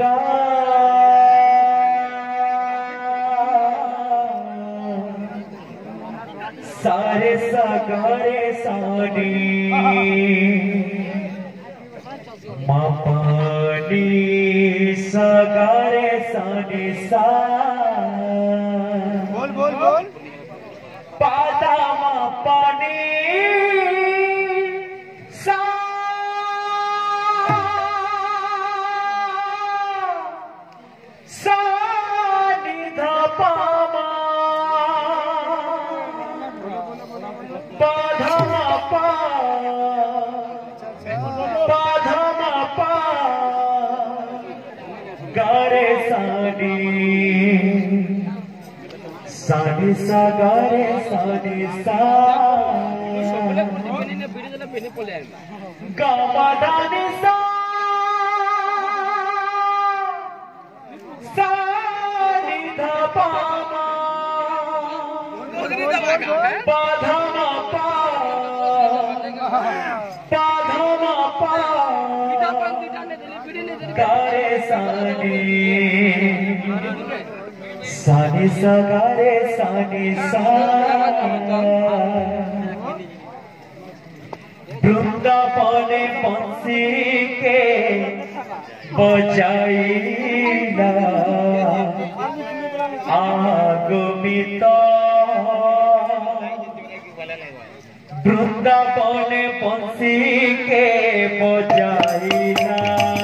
गा सारे सागरे सानी मापानी सागरे सानी सा बोल बोल बोल पादा मापानी सा सानी धा पामा पाधा पा पाधा पा गारे सानी सानी सा गारे सानी सा गावादानी सा सानी धा पामा पाधा पा पाधा पा गारे सानी सानी सा गारे सानी सा वृंदावने बंसी के बजाइला आगमित वृंदावने बंसी के बजाइला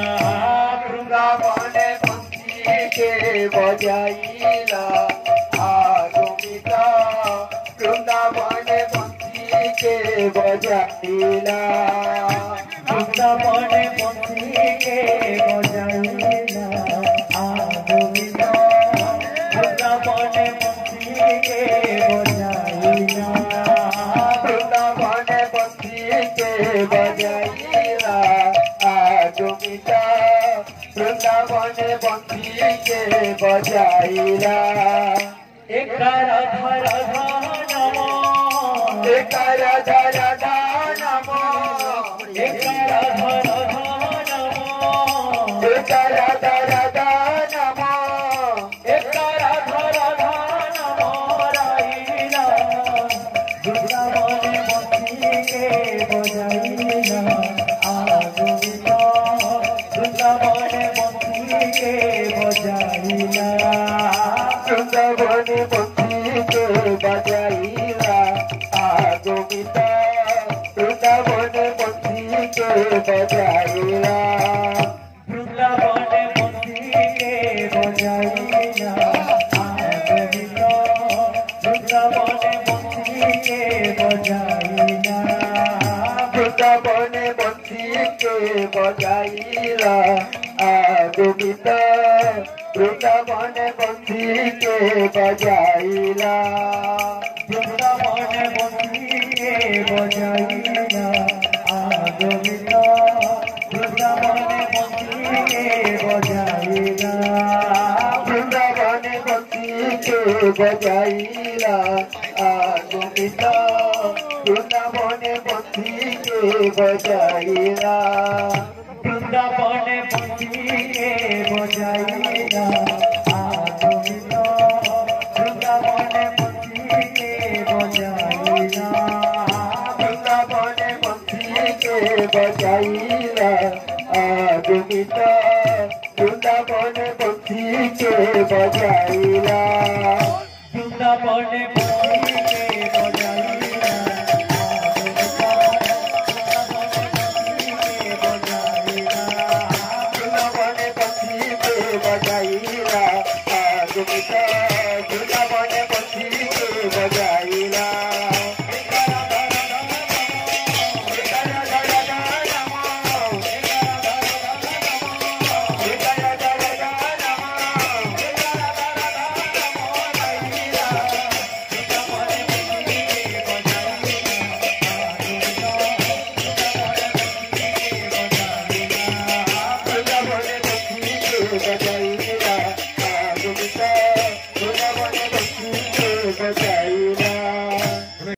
वृंदावने बंसी के बजाइला आगमिता वृंदावने बंसी के बजाइला वृंदावने बंसी के बजाइला आगमिता वृंदावने बंसी के बजाइला वृंदावने बंसी के बजाइला आगमिता वृंदावने बंसी के बजाइला एक राधा राधा नमो एक राधा राधा नमो एक राधा राधा नमो एक राधा राधा नमो एक राधा राधा नमो राइला वृंदावने बंसी के बजाइला आगमिता वृंदावने बंसी के बजाइला वृंदावने बंसी के बजाइला आगमिता वृंदावने बंसी के बजाइला वृंदावने बंसी के बजाइला आगमिता वृंदावने बंसी के बजाइला वृंदावने बंसी के बजाइला आगमिता वृंदावने बंसी के बजाइला वृंदावने बंसी के बजाइला आगमिता वृंदावने बंसी के बजाइला वृंदावने बंसी के बजाइला आगमिता वृंदावने बंसी के बजाइला वृंदावने बंसी के बजाइला आगमिता वृंदावने बंसी के बजाइला वृंदावने बंसी के बजाइला आगमिता वृंदावने बंसी के बजाइला वृंदावने बंसी